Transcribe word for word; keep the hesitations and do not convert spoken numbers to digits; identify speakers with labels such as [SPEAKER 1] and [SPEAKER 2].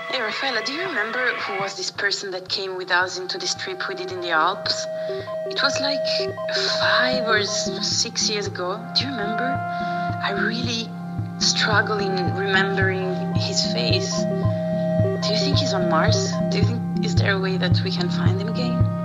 [SPEAKER 1] Hey, Rafaela, do you remember who was this person that came with us into this trip we did in the Alps? It was like five or six years ago. Do you remember? I really struggle in remembering his face. Do you think he's on Mars? Do you think, is there a way that we can find him again?